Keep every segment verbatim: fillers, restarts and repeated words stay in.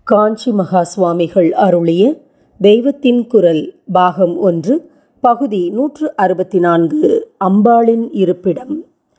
காஞ்சி மகா சுவாமிகள் அருளிய தெய்வத்தின் குரல் பாகம் ஒன்று பகுதி நூற்று அறுபத்தி நான்கு. அம்பாளின் இருப்பிடம்.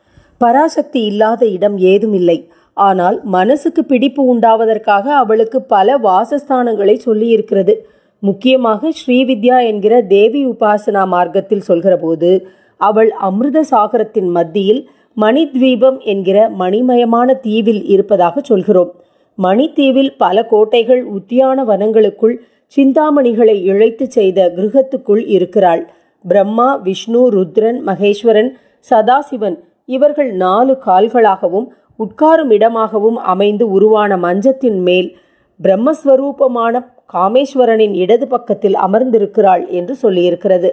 பராசக்தி இல்லாத இடம் ஏதுமில்லை. ஆனால் மனசுக்கு பிடிப்பு உண்டாவதற்காக அவளுக்கு பல வாசஸ்தானங்களை சொல்லியிருக்கிறது. முக்கியமாக ஸ்ரீவித்யா என்கிற தேவி உபாசனா மார்க்கத்தில் சொல்கிற போது அவள் அமிர்த சாகரத்தின் மத்தியில் மணித்வீபம் என்கிற மணிமயமான தீவில் இருப்பதாக சொல்கிறோம். மணித்தீவில் பல கோட்டைகள், உத்தியான வனங்களுக்குள் சிந்தாமணிகளை இழைத்து செய்த கிருஹத்துக்குள் இருக்கிறாள். பிரம்மா, விஷ்ணு, ருத்ரன், மகேஸ்வரன், சதாசிவன் இவர்கள் நாலு கால்களாகவும் உட்காரும் இடமாகவும் அமைந்து உருவான மஞ்சத்தின் மேல் பிரம்மஸ்வரூபமான காமேஸ்வரனின் இடது பக்கத்தில் அமர்ந்திருக்கிறாள் என்று சொல்லியிருக்கிறது.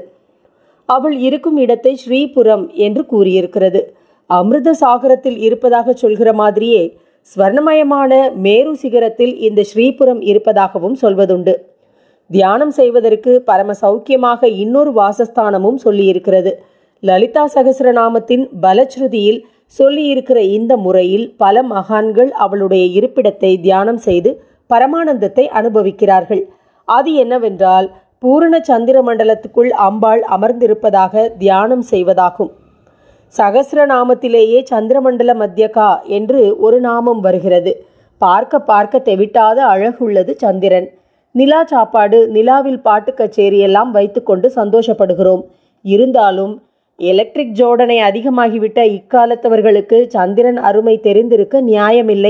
அவள் இருக்கும் இடத்தை ஸ்ரீபுரம் என்று கூறியிருக்கிறது. அமிர்த சாகரத்தில் இருப்பதாக சொல்கிற மாதிரியே ஸ்வர்ணமயமான மேரு சிகரத்தில் இந்த ஸ்ரீபுரம் இருப்பதாகவும் சொல்வதுண்டு. தியானம் செய்வதற்கு பரம சௌக்கியமாக இன்னொரு வாசஸ்தானமும் சொல்லியிருக்கிறது. லலிதா சகஸ்ரநாமத்தின் பலச்ருதியில் சொல்லியிருக்கிற இந்த முறையில் பல மகான்கள் அவளுடைய இருப்பிடத்தை தியானம் செய்து பரமானந்தத்தை அனுபவிக்கிறார்கள். அது என்னவென்றால் பூரண சந்திர மண்டலத்துக்குள் அம்பாள் அமர்ந்திருப்பதாக தியானம் செய்வதாகும். சகஸ்ரநாமத்திலேயே சந்திரமண்டல மத்தியகா என்று ஒரு நாமம் வருகிறது. பார்க்க பார்க்க தெவிட்டாத அழகுள்ளது சந்திரன். நிலா சாப்பாடு, நிலாவில் பாட்டு கச்சேரி எல்லாம் வைத்து கொண்டு சந்தோஷப்படுகிறோம். இருந்தாலும் எலக்ட்ரிக் ஜோடனை அதிகமாகிவிட்ட இக்காலத்தவர்களுக்கு சந்திரன் அருமை தெரிந்திருக்க நியாயமில்லை.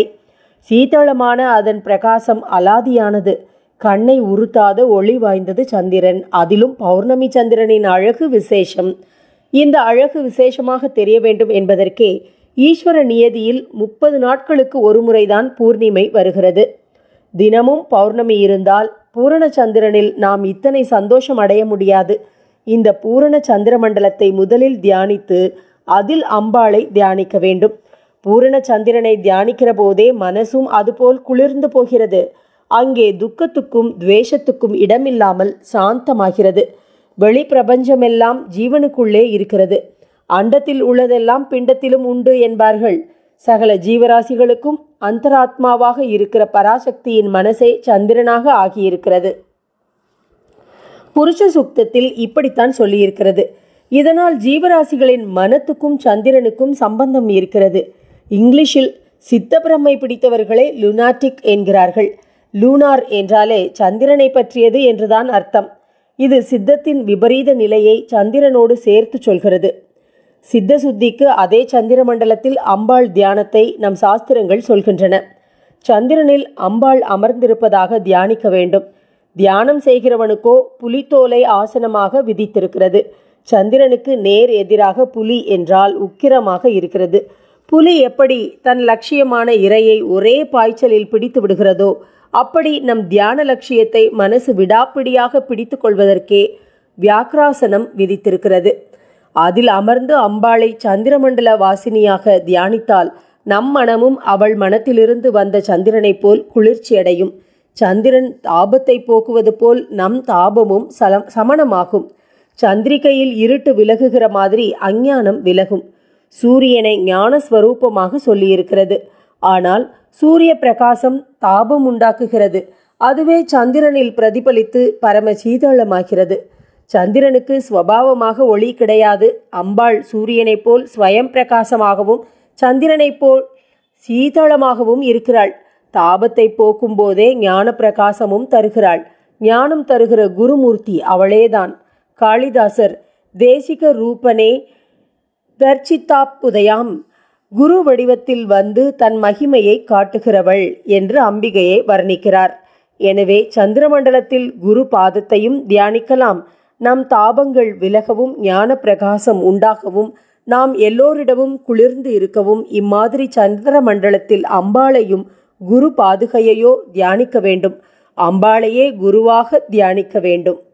சீதளமான அதன் பிரகாசம் அலாதியானது. கண்ணை உறுத்தாத ஒளி வாய்ந்தது சந்திரன். அதிலும் பௌர்ணமி சந்திரனின் அழகு விசேஷம். இந்த அழகு விசேஷமாக தெரிய வேண்டும் என்பதற்கே ஈஸ்வர நியதியில் முப்பது நாட்களுக்கு ஒரு முறைதான் பூர்ணிமை வருகிறது. தினமும் பௌர்ணமி இருந்தால் பூரண சந்திரனில் நாம் இத்தனை சந்தோஷம் அடைய முடியாது. இந்த பூரண சந்திர மண்டலத்தை முதலில் தியானித்து அதில் அம்பாளை தியானிக்க வேண்டும். பூரண சந்திரனை தியானிக்கிற போதே மனசும் அதுபோல் குளிர்ந்து போகிறது. அங்கே துக்கத்துக்கும் துவேஷத்துக்கும் இடமில்லாமல் சாந்தமாகிறது. வெளி பிரபஞ்சமெல்லாம் ஜீவனுக்குள்ளே இருக்கிறது. அண்டத்தில் உள்ளதெல்லாம் பிண்டத்திலும் உண்டு என்பார்கள். சகல ஜீவராசிகளுக்கும் அந்தராத்மாவாக இருக்கிற பராசக்தியின் மனசே சந்திரனாக ஆகியிருக்கிறது. புருஷ சுக்தத்தில் இப்படித்தான் சொல்லியிருக்கிறது. இதனால் ஜீவராசிகளின் மனத்துக்கும் சந்திரனுக்கும் சம்பந்தம் இருக்கிறது. இங்கிலீஷில் சித்தப்பிரமை பிடித்தவர்களே லுனாட்டிக் என்கிறார்கள். லூனார் என்றாலே சந்திரனை பற்றியது என்றுதான் அர்த்தம். இது சித்தத்தின் விபரீத நிலையை சந்திரனோடு சேர்த்து சொல்கிறது. சித்த சுத்திக்கு அதே சந்திர மண்டலத்தில் அம்பாள் தியானத்தை நம் சாஸ்திரங்கள் சொல்கின்றன. சந்திரனில் அம்பாள் அமர்ந்திருப்பதாக தியானிக்க வேண்டும். தியானம் செய்கிறவனுக்கோ புலித்தோலை ஆசனமாக விதித்திருக்கிறது. சந்திரனுக்கு நேர் எதிராக புலி என்றால் உக்கிரமாக இருக்கிறது. புலி எப்படி தன் லட்சியமான இரையை ஒரே பாய்ச்சலில் பிடித்து விடுகிறதோ அப்படி நம் தியான லட்சியத்தை மனசு விடாப்பிடியாக பிடித்து கொள்வதற்கே வியாக்ராசனம் விதித்திருக்கிறது. அதில் அமர்ந்து அம்பாளை சந்திரமண்டல வாசினியாக தியானித்தால் நம் மனமும் அவள் மனத்திலிருந்து வந்த சந்திரனை போல் குளிர்ச்சியடையும். சந்திரன் தாபத்தை போக்குவது போல் நம் தாபமும் சலம் சமணமாகும். சந்திரிகையில் இருட்டு விலகுகிற மாதிரி அஞ்ஞானம் விலகும். சூரியனை ஞான ஸ்வரூபமாக சொல்லியிருக்கிறது. ஆனால் சூரிய பிரகாசம் தாபம் உண்டாக்குகிறது. அதுவே சந்திரனில் பிரதிபலித்து பரம சீதளமாகிறது. சந்திரனுக்கு ஸ்வபாவமாக ஒளி கிடையாது. அம்பாள் சூரியனைப் போல் ஸ்வயம் பிரகாசமாகவும் சந்திரனைப் போல் சீதளமாகவும் இருக்கிறாள். தாபத்தை போக்கும் போதே ஞான பிரகாசமும் தருகிறாள். ஞானம் தருகிற குருமூர்த்தி அவளேதான். காளிதாசர் தேசிக ரூபனே தர்ச்சித்தாப்புதயாம், குரு வடிவத்தில் வந்து தன் மகிமையை காட்டுகிறவள் என்று அம்பிகையை வர்ணிக்கிறார். எனவே சந்திரமண்டலத்தில் குரு பாதத்தையும் தியானிக்கலாம். நம் தாபங்கள் விலகவும் ஞான பிரகாசம் உண்டாகவும் நாம் எல்லோரிடமும் குளிர்ந்து இருக்கவும் இம்மாதிரி சந்திர மண்டலத்தில் அம்பாளையும் குரு பாதுகையையோ தியானிக்க வேண்டும். அம்பாளையே குருவாக தியானிக்க வேண்டும்.